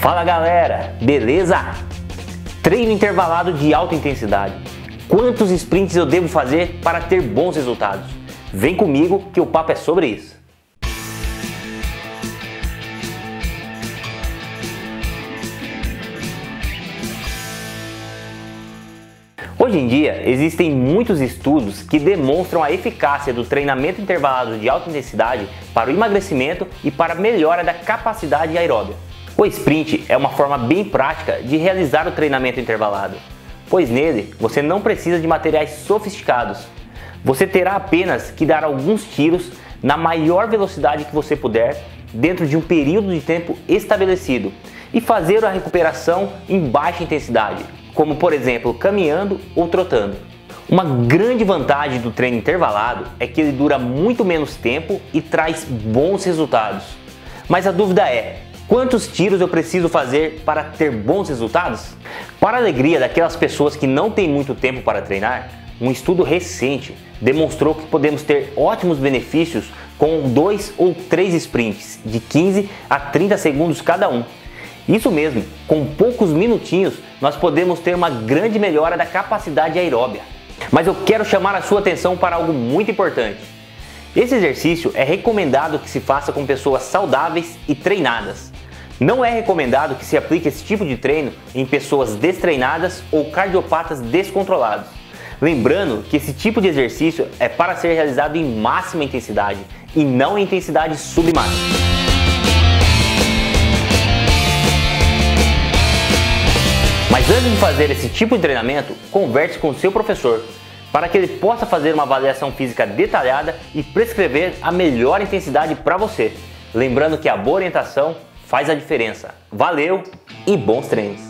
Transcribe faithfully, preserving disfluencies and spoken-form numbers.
Fala galera, beleza? Treino intervalado de alta intensidade. Quantos sprints eu devo fazer para ter bons resultados? Vem comigo que o papo é sobre isso. Hoje em dia, existem muitos estudos que demonstram a eficácia do treinamento intervalado de alta intensidade para o emagrecimento e para a melhora da capacidade aeróbica. O sprint é uma forma bem prática de realizar o treinamento intervalado, pois nele você não precisa de materiais sofisticados. Você terá apenas que dar alguns tiros na maior velocidade que você puder, dentro de um período de tempo estabelecido, e fazer a recuperação em baixa intensidade, como por exemplo caminhando ou trotando. Uma grande vantagem do treino intervalado é que ele dura muito menos tempo e traz bons resultados. Mas a dúvida é: quantos tiros eu preciso fazer para ter bons resultados? Para a alegria daquelas pessoas que não têm muito tempo para treinar, um estudo recente demonstrou que podemos ter ótimos benefícios com dois ou três sprints de quinze a trinta segundos cada um. Isso mesmo, com poucos minutinhos nós podemos ter uma grande melhora da capacidade aeróbica. Mas eu quero chamar a sua atenção para algo muito importante. Esse exercício é recomendado que se faça com pessoas saudáveis e treinadas. Não é recomendado que se aplique esse tipo de treino em pessoas destreinadas ou cardiopatas descontrolados. Lembrando que esse tipo de exercício é para ser realizado em máxima intensidade e não em intensidade submáxima. Mas antes de fazer esse tipo de treinamento, converse com o seu professor, para que ele possa fazer uma avaliação física detalhada e prescrever a melhor intensidade para você. Lembrando que a boa orientação faz a diferença. Valeu e bons treinos!